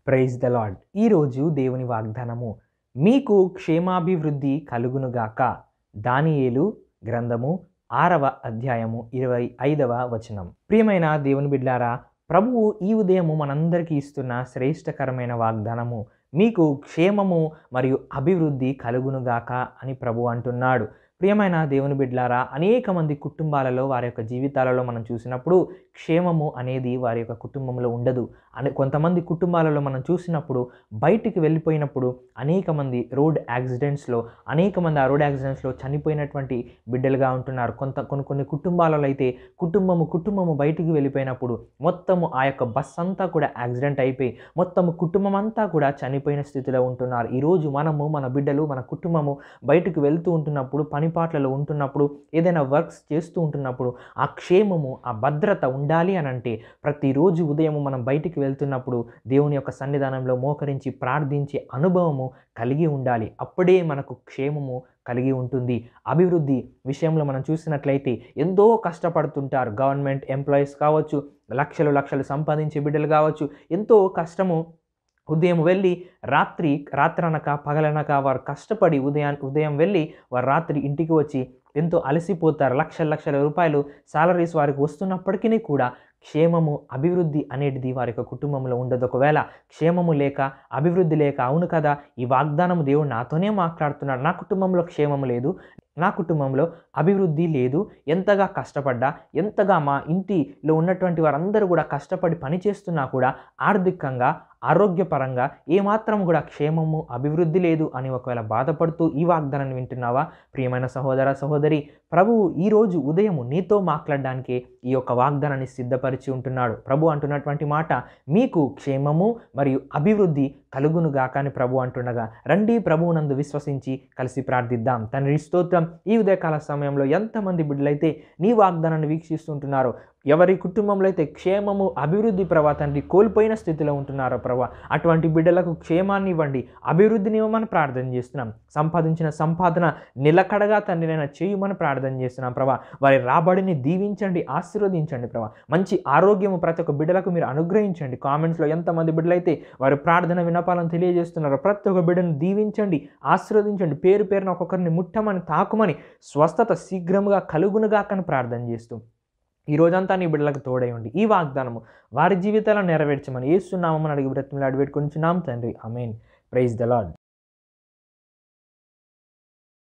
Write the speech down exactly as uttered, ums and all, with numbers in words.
Praise the lord. ఈరోజు దేవుని వాగ్దానము, మీకు క్షేమాభివృద్ధి కలుగునుగాక. దానియేలు గ్రంథము ఆరవ అధ్యాయము ఇరవై ఐదవ వచనం. ప్రియమైన దేవుని బిడ్డలారా, ప్రభువు ఈ ఉదయము మనందరికీ ఇస్తున్న శ్రేష్టకరమైన వాగ్దానము, మీకు క్షేమము మరియు అభివృద్ధి కలుగునుగాక అని ప్రభు అంటున్నాడు. ప్రియమైన దేవుని బిడ్డలారా, అనేక మంది కుటుంబాలలో వారి యొక్క జీవితాలలో మనం చూసినప్పుడు క్షేమము అనేది వారి యొక్క కుటుంబంలో ఉండదు. అని కొంతమంది కుటుంబాలలో మనం చూసినప్పుడు బయటికి వెళ్ళిపోయినప్పుడు అనేక మంది రోడ్ యాక్సిడెంట్స్లో అనేక మంది ఆ రోడ్ యాక్సిడెంట్స్లో చనిపోయినటువంటి బిడ్డలుగా ఉంటున్నారు. కొంత కొన్ని కొన్ని కుటుంబాలలో అయితే కుటుంబము కుటుంబము బయటికి వెళ్ళిపోయినప్పుడు మొత్తము ఆ యొక్క బస్ అంతా కూడా యాక్సిడెంట్ అయిపోయి మొత్తము కుటుంబం అంతా కూడా చనిపోయిన స్థితిలో ఉంటున్నారు. ఈరోజు మనము మన బిడ్డలు మన కుటుంబము బయటకు వెళ్తూ ఉంటున్నప్పుడు, పనిపాట్లలో ఉంటున్నప్పుడు, ఏదైనా వర్క్స్ చేస్తూ ఉంటున్నప్పుడు ఆ క్షేమము ఆ భద్రత ఉండాలి అని అంటే ప్రతిరోజు ఉదయం మనం బయటికి వెళ్తున్నప్పుడు దేవుని యొక్క సన్నిధానంలో మోకరించి ప్రార్థించే అనుభవము కలిగి ఉండాలి. అప్పుడే మనకు క్షేమము కలిగి ఉంటుంది. అభివృద్ధి విషయంలో మనం చూసినట్లయితే ఎంతో కష్టపడుతుంటారు. గవర్నమెంట్ ఎంప్లాయీస్ కావచ్చు, లక్షలు లక్షలు సంపాదించే బిడ్డలు కావచ్చు, ఎంతో కష్టము ఉదయం వెళ్ళి రాత్రి రాత్రనక పగలనక వారు కష్టపడి ఉదయం ఉదయం వెళ్ళి వారు రాత్రి ఇంటికి వచ్చి ఎంతో అలసిపోతారు. లక్షల లక్షల రూపాయలు సాలరీస్ వారికి వస్తున్నప్పటికీ కూడా క్షేమము అభివృద్ధి అనేది వారి యొక్క కుటుంబంలో ఉండదు. ఒకవేళ క్షేమము లేక అభివృద్ధి లేక, అవును కదా ఈ వాగ్దానము దేవుడు నాతోనే మాట్లాడుతున్నాడు, నా కుటుంబంలో క్షేమము లేదు, నా కుటుంబంలో అభివృద్ధి లేదు, ఎంతగా కష్టపడ్డా, ఎంతగా మా ఇంటిలో ఉన్నటువంటి వారందరూ కూడా కష్టపడి పనిచేస్తున్నా కూడా ఆర్థికంగా ఆరోగ్యపరంగా ఏమాత్రం కూడా క్షేమము అభివృద్ధి లేదు అని ఒకవేళ బాధపడుతూ ఈ వాగ్దానాన్ని వింటున్నావా? ప్రియమైన సహోదర సహోదరి, ప్రభువు ఈరోజు ఉదయం నీతో మాట్లాడడానికి ఈ యొక్క వాగ్దానాన్ని సిద్ధపరిచి ఉంటున్నాడు. ప్రభు అంటున్నటువంటి మాట, మీకు క్షేమము మరియు అభివృద్ధి కలుగునుగాక అని ప్రభు అంటుండగా, రండి ప్రభువునందు విశ్వసించి కలిసి ప్రార్థిద్దాం. తండ్రి స్తోత్రం. ఈ ఉదయకాల సమయంలో ఎంతమంది బిడ్డలైతే నీ వాగ్దానాన్ని వీక్షిస్తుంటున్నారో, ఎవరి కుటుంబంలో అయితే క్షేమము అభివృద్ధి ప్రభా తండ్రి కోల్పోయిన స్థితిలో ఉంటున్నారో ప్రభా, అటువంటి బిడ్డలకు క్షేమాన్ని ఇవ్వండి, అభివృద్ధిని ఇవ్వమని ప్రార్థన చేస్తున్నాం. సంపాదించిన సంపాదన నిలకడగా తండ్రి నేను చేయమని ప్రార్థన చేస్తున్నాం ప్రభా. వారి రాబడిని దీవించండి, ఆశీర్వదించండి ప్రభా. మంచి ఆరోగ్యము ప్రతి ఒక్క బిడ్డలకు మీరు అనుగ్రహించండి. కామెంట్స్లో ఎంతమంది బిడ్డలైతే వారి ప్రార్థన వినపాలను తెలియజేస్తున్నారో ప్రతి ఒక్క బిడ్డను దీవించండి, ఆశీర్వదించండి. పేరు పేరున ఒక్కొక్కరిని ముట్టమని, తాకుమని, స్వస్థత శీఘ్రముగా కలుగునుగాకని ప్రార్థన చేస్తూ ఈ రోజంతా నీ బిడ్డలకు తోడై ఉండి ఈ వాగ్దానము వారి జీవితాలను నెరవేర్చమని యేసు నామమున అడిగి బ్రతిమలాడి వేడుకొనిచున్నాం తండ్రి. ఆమేన్. Praise the lord.